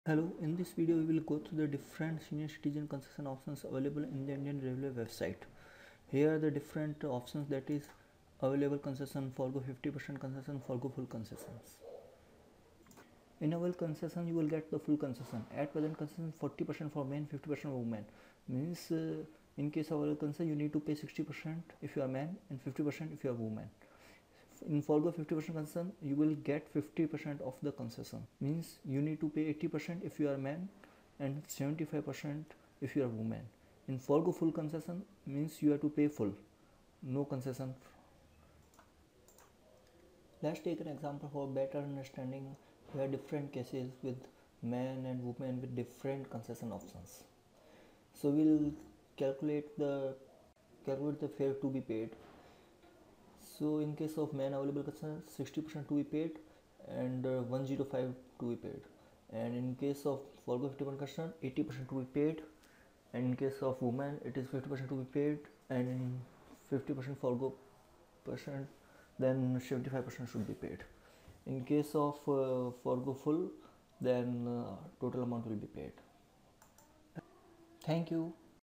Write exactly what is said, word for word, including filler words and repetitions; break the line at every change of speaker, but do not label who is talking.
Hello, in this video we will go through the different senior citizen concession options available in the Indian Railway website. Here are the different options, that is available concession, forgo fifty percent concession, forgo full concessions. In available concession you will get the full concession. At present concession forty percent for men, fifty percent for women. Means uh, in case of available concession you need to pay sixty percent if you are man and fifty percent if you are woman. In forgo fifty percent concession you will get fifty percent of the concession. Means you need to pay eighty percent if you are man and seventy-five percent if you are woman. In forgo full concession means you have to pay full, no concession. Let's take an example for better understanding. Here are different cases with men and women with different concession options. So we'll calculate the calculate the fare to be paid. So in case of man available concession, sixty percent to be paid and uh, one hundred five to be paid. And in case of forgo fifty percent concession, eighty percent to be paid. And in case of woman, it is fifty percent to be paid, and in fifty percent forgo percent, then seventy-five percent should be paid. In case of uh, forgo full, then uh, total amount will be paid. Thank you.